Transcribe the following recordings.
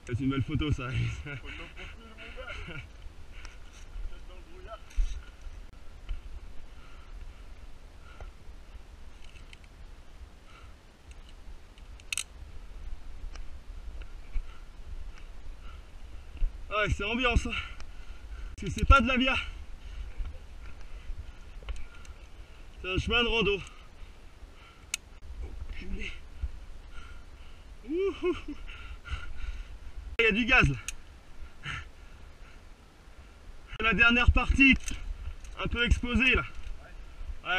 C'est une belle photo ça. Ouais, c'est ambiance. Parce que c'est pas de la via. C'est un chemin de rando. Enculé. Ouhou. Il y a du gaz là. La dernière partie, un peu exposée là. Ouais.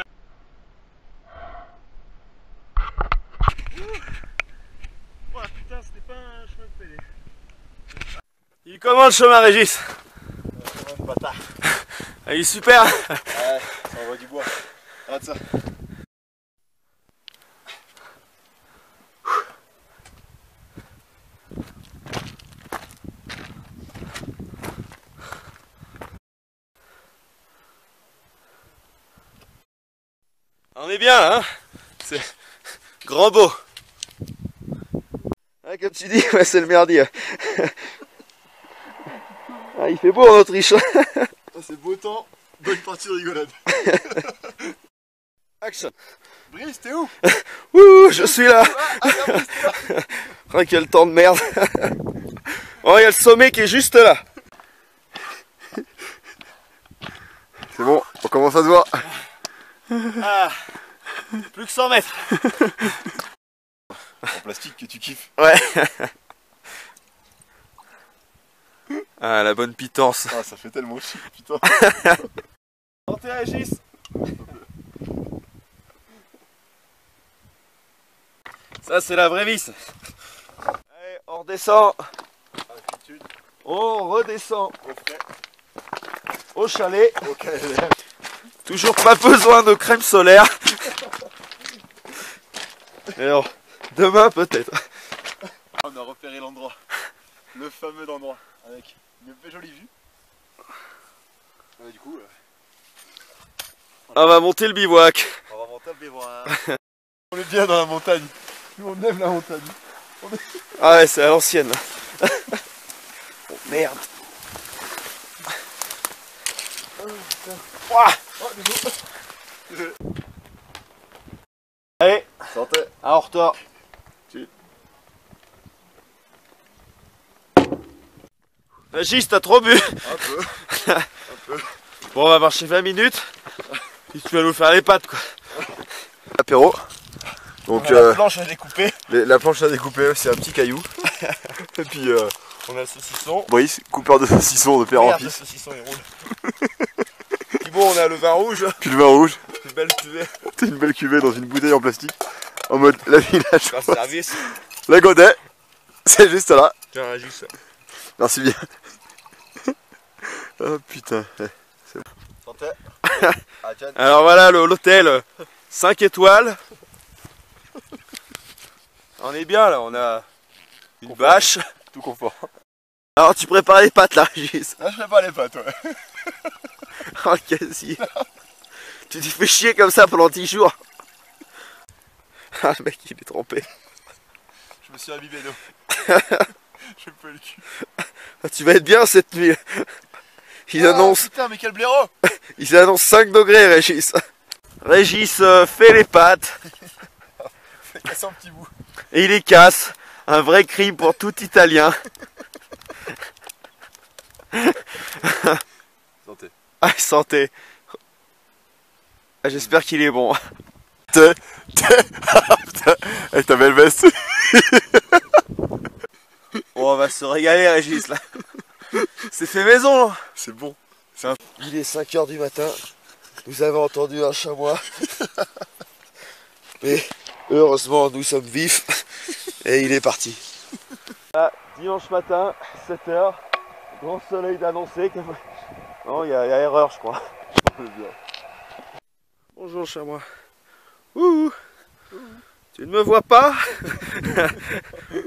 Oh putain, c'était pas un chemin de pédé. Il est comment le chemin, Régis? Ah, il est super. Ouais, ça envoie du bois. Regarde ça. On est bien là, hein? C'est grand beau. Ouais, comme tu dis, ouais, c'est le merdier. Ah, il fait beau en Autriche. Ah, c'est beau temps, bonne partie de rigolade. Action. Brice, t'es où? Ouh, je suis là. Oh, quel temps de merde. Oh, il y a le sommet qui est juste là. C'est bon, on commence à se voir. Ah, plus que 100 mètres. En plastique que tu kiffes. Ouais. Ah, la bonne pitance. Ah, ça fait tellement chic, putain. Santé, Régis. Ça, c'est la vraie vis. Allez, on redescend. Altitude, On redescend au frais, au chalet. au KLM. Toujours pas besoin de crème solaire. Et alors, demain peut-être. On a repéré l'endroit. Le fameux endroit. Avec une belle jolie vue. Du coup, On va monter le bivouac. on va monter le bivouac. On est bien dans la montagne. Nous, on aime la montagne. Ah ouais, c'est à l'ancienne. Oh merde. Ouah. Allez, Santé. en retour. Régis, t'as trop bu. Un peu. Un peu. Bon, on va marcher 20 minutes. Puis tu vas nous faire les pattes quoi. Apéro. Donc La planche à découper. la planche à découper, c'est un petit caillou. Et puis On a le saucisson. Brice, coupeur de saucisson de père en Merde, le fils. saucisson il roule. Puis bon, on a le vin rouge. Puis le vin rouge. Une belle cuvée. C'est une belle cuvée dans une bouteille en plastique. En mode la village. Grâce service. La godet. C'est juste là. Tiens, Régis. Merci bien. Oh putain. C'est bon. Santé. Alors voilà l'hôtel 5 étoiles. On est bien là, on a une bâche. Tout confort. Alors tu prépares les pâtes là, Régis. Là je fais pas les pâtes, ouais. Oh quasi. Tu t'es fait chier comme ça pendant 10 jours. Ah le mec il est trempé. Je me suis imbibé d'eau. Je peux le cul. Ah, tu vas être bien cette nuit. Ils annoncent. Putain, mais quel blaireau! Ils annoncent 5 degrés, Régis. Régis fait les pâtes Fais casser un petit bout. et il les casse. Un vrai crime pour tout Italien. Santé. Ah, santé. Ah, j'espère qu'il est bon. Avec ta belle veste. Oh, on va se régaler, Régis, là. C'est fait maison. C'est bon. Il est 5 h du matin. Vous avez entendu un chamois. Mais heureusement, nous sommes vifs. Et il est parti. Là, dimanche matin, 7 h. Grand soleil d'annoncer. Non, il y a erreur, je crois. Bonjour, chamois. Ouh. Tu ne me vois pas?